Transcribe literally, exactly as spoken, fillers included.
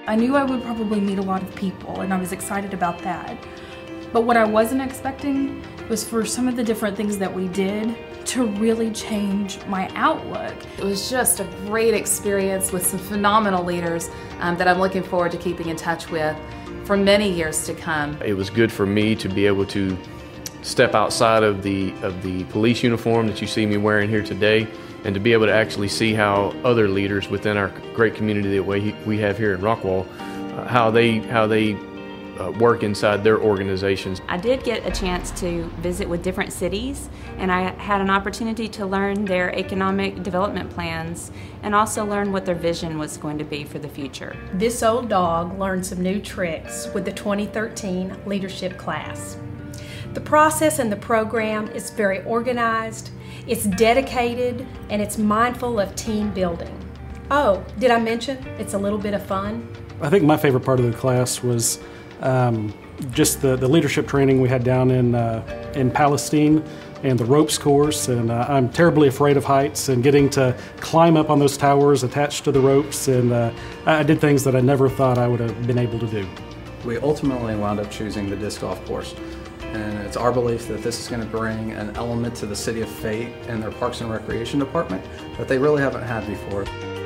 I knew I would probably meet a lot of people, and I was excited about that. But what I wasn't expecting was for some of the different things that we did to really change my outlook. It was just a great experience with some phenomenal leaders um, that I'm looking forward to keeping in touch with for many years to come. It was good for me to be able to step outside of the of the police uniform that you see me wearing here today, and to be able to actually see how other leaders within our great community that we we have here in Rockwall, uh, how they how they uh, work inside their organizations. I did get a chance to visit with different cities, and I had an opportunity to learn their economic development plans and also learn what their vision was going to be for the future. This old dog learned some new tricks with the twenty thirteen leadership class. The process and the program is very organized, it's dedicated, and it's mindful of team building. Oh, did I mention it's a little bit of fun? I think my favorite part of the class was um, just the, the leadership training we had down in, uh, in Palestine, and the ropes course, and uh, I'm terribly afraid of heights, and getting to climb up on those towers attached to the ropes, and uh, I did things that I never thought I would have been able to do. We ultimately wound up choosing the disc golf course, and it's our belief that this is going to bring an element to the City of Fate and their Parks and Recreation Department that they really haven't had before.